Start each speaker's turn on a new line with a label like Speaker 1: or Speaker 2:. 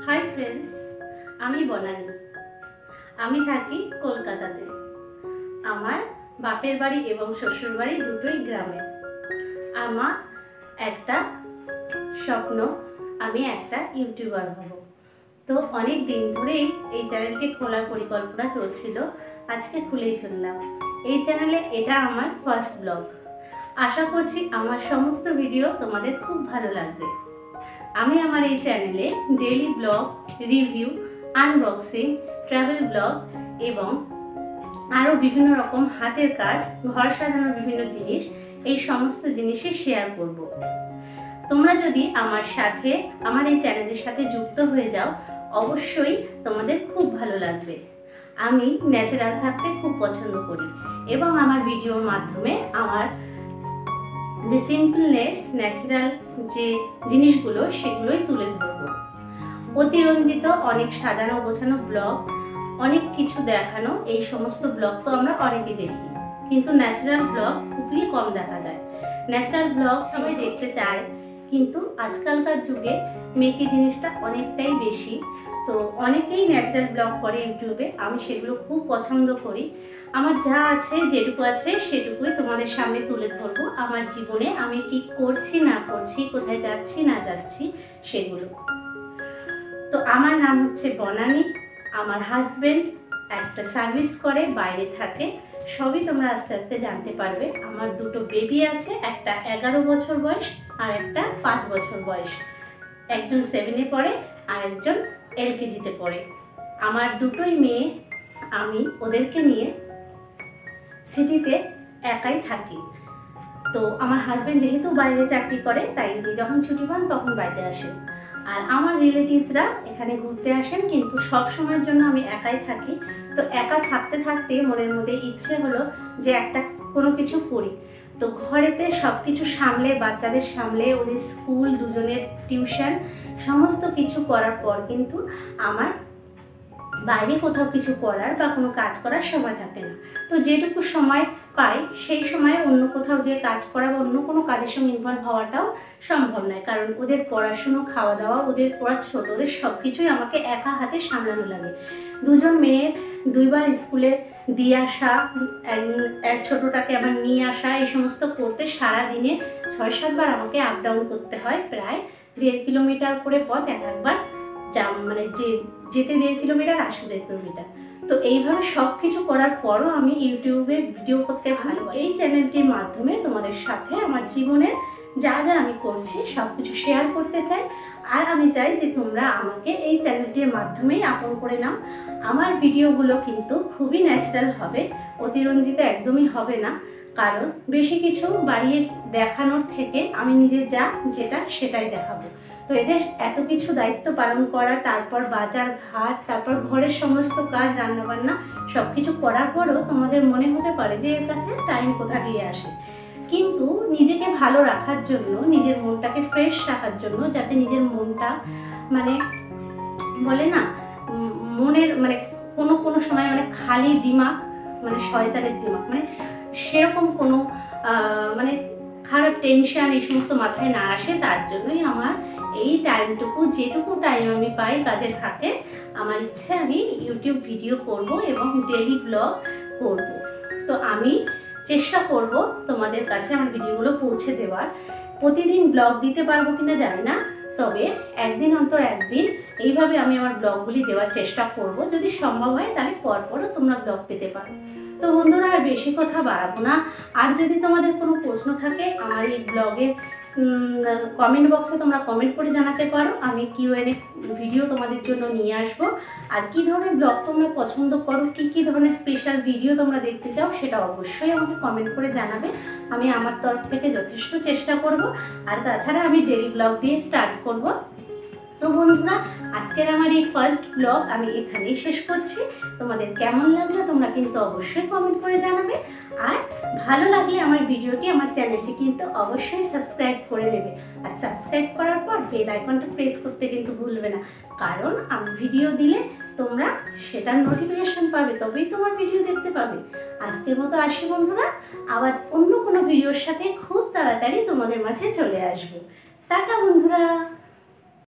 Speaker 1: Hi friends, आमी बनानी आमी थाकी कलकाताते। आमार बापेर बाड़ी एवं शशुर बाड़ी दुटोई ग्रामे। आमार एकटा स्वप्न आमी एकटा यूट्यूबार हब। तो अनेक दिन धरेई এই চ্যানেলটি খোলার পরিকল্পনা চলছিল। আজকে খুলেই ফেললাম। এই চ্যানেলে এটা আমার ফার্স্ট ব্লগ। আশা করছি আমার সমস্ত ভিডিও তোমাদের খুব ভালো লাগবে। আমি আমার এই চ্যানেলে daily blog, review, unboxing, travel blog এবং আরও বিভিন্ন রকম হাতের কাজ, ঘর সাজানোর বিভিন্ন জিনিস, এই সমস্ত জিনিসই শেয়ার করব। তোমরা যদি আমার সাথে আমার এই চ্যানেলের সাথে যুক্ত হয়ে যাও, অবশ্যই তোমাদের খুব ভালো লাগবে। আমি ন্যাচারাল থাকতে খুব পছন্দ করি এবং আমার ভিডিওর মাধ্যমে আমার যে সিম্পলনেস, ন্যাচারাল যে জিনিসগুলো সেগুলোই তুলে ধরব। অতিরঞ্জিত অনেক সাজানো গোছানো ব্লগ, অনেক কিছু দেখানো, এই সমস্ত ব্লগ তো আমরা অনেকেই দেখি, কিন্তু ন্যাচারাল ব্লগ খুবই কম দেখা যায়। ন্যাচারাল ব্লগ সবাই দেখতে চায়, কিন্তু আজকালকার যুগে মেকি জিনিসটা অনেকটাই বেশি। তো অনেকেই ন্যাচারাল ব্লগ করে ইউটিউবে, আমি সেগুলো খুব পছন্দ করি। আমার যা আছে, যেটুকু আছে সেটুকুই তোমাদের সামনে তুলে ধরবো। আমার জীবনে আমি কি করছি না করছি, কোথায় যাচ্ছি না যাচ্ছি সেগুলো। তো আমার নাম হচ্ছে বনানী। আমার হাজবেন্ড একটা সার্ভিস করে, বাইরে থাকে। সবই তোমরা আস্তে আস্তে জানতে পারবে। আমার দুটো বেবি আছে, একটা 11 বছর বয়স আর একটা 5 বছর বয়স। একজন 7-এ পড়ে আর একজন LKG-তে পড়ে। আমার দুটোই মেয়ে। আমি ওদেরকে নিয়ে সিটিতে একাই থাকি। তো আমার হাজবেন্ড যেহেতু বাইরে চাকরি করে, তাই উনি যখন ছুটি পান তখন বাড়িতে আসেন। আর আমার রিলেটিভসরা এখানে ঘুরতে আসেন, কিন্তু সব সময়ের জন্য আমি একাই থাকি। তো একা থাকতে থাকতে মনের মধ্যে ইচ্ছে হলো যে একটা কোনো কিছু করি। তো ঘরেতে সব কিছু সামলে, বাচ্চাদের সামলে, ওদের স্কুল, দুজনের টিউশন, সমস্ত কিছু করার পর কিন্তু আমার বাইরে কোথাও কিছু করার বা কোনো কাজ করার সময় থাকে না। তো যেটুকু সময় পাই সেই সময় অন্য কোথাও যে কাজ করা বা অন্য কোনো কাজের সঙ্গে ইনভলভ হওয়াটাও সম্ভব নয়। কারণ ওদের পড়াশুনো, খাওয়া দাওয়া, ওদের পড়া ছোট, ওদের সব কিছুই আমাকে একা হাতে সামলানো লাগে। দুজন মেয়ে, 2 বার স্কুলে দিয়ে আসা, এক ছোটোটাকে আবার নিয়ে আসা, এই সমস্ত করতে সারাদিনে 6-7 বার আমাকে আপ ডাউন করতে হয়। প্রায় 1.5 কিলোমিটার করে পথ একবার মানে যেতে 1.5 কিলোমিটার, আসতে 1.5 কিলোমিটার। তো এইভাবে সব কিছু করার পরও আমি ইউটিউবে ভিডিও করতে ভালোবাসি। এই চ্যানেলটির মাধ্যমে তোমাদের সাথে আমার জীবনের যা যা আমি করছি সব কিছু শেয়ার করতে চাই। আর আমি চাই যে তোমরা আমাকে এই চ্যানেলটির মাধ্যমেই আপন করে নাও। আমার ভিডিওগুলো কিন্তু খুবই ন্যাচারাল হবে, অতিরঞ্জিত একদমই হবে না। কারণ বেশি কিছু বাড়িয়ে দেখানোর থেকে আমি নিজে যেটা সেটাই দেখাবো। তো এদের এত কিছু দায়িত্ব পালন করা, তারপর বাজার ঘাট, তারপর ঘরের সমস্ত কাজ, রান্নাবান্না সব কিছু করার পরও তোমাদের মনে হতে পারে যে এর কাছে টাইম কোথা দিয়ে আসে। কিন্তু নিজেকে ভালো রাখার জন্য, নিজের মনটাকে ফ্রেশ রাখার জন্য, যাতে নিজের মনটা মানে বলে না, মনের মানে কোনো সময় মানে খালি দিমাগ, মানে শয়তানের দিমাগ, মানে সেরকম কোনো মানে খারাপ টেনশন এই সমস্ত মাথায় না আসে, তার জন্যই আমার এই টাইমটুকু, যেটুকু টাইম আমি পাই কাজের ফাঁকে, আমার ইচ্ছে আমি ইউটিউব ভিডিও করব এবং ডেইলি ব্লগ করব। তো আমি চেষ্টা করব তোমাদের কাছে আমার ভিডিওগুলো পৌঁছে দেওয়ার। প্রতিদিন ব্লগ দিতে পারবো কিনা জানি না, তবে একদিন অন্তর একদিন এইভাবে আমি আমার ব্লগগুলি দেওয়ার চেষ্টা করব। যদি সম্ভব হয় তাহলে পরপরও তোমরা ব্লগ পেতে পারো। তো বন্ধুরা, আর বেশি কথা বাড়াবো না। আর যদি তোমাদের কোনো প্রশ্ন থাকে আমার এই ব্লগের কমেন্ট বক্সে তোমরা কমেন্ট করে জানাতে পারো। আমি Q&A ভিডিও তোমাদের জন্য নিয়ে আসব। আর কী ধরনের ব্লগ তোমরা পছন্দ করো, কী ধরনের স্পেশাল ভিডিও তোমরা দেখতে চাও, সেটা অবশ্যই আমাকে কমেন্ট করে জানাবে। আমি আমার তরফ থেকে যথেষ্ট চেষ্টা করব। আর তাছাড়া আমি ডেইলি ব্লগ দিয়ে স্টার্ট করব। তো বন্ধুরা, আজকের আমার এই ফার্স্ট ব্লগ আমি এখানেই শেষ করছি। তোমাদের কেমন লাগলো তোমরা কিন্তু অবশ্যই কমেন্ট করে জানাবে। আর ভালো লাগলে আমার ভিডিওটি, আমার চ্যানেলটি কিন্তু অবশ্যই সাবস্ক্রাইব করে নেবে। আর সাবস্ক্রাইব করার পর বেল আইকনটা প্রেস করতে কিন্তু ভুলবে না, কারণ আমি ভিডিও দিলে তোমরা সেটার নোটিফিকেশন পাবে, তবেই তোমার ভিডিও দেখতে পাবে। আজকের মতো আসি বন্ধুরা, আবার অন্য কোনো ভিডিওর সাথে খুব তাড়াতাড়ি তোমাদের মাঝে চলে আসবো। টাটা বন্ধুরা।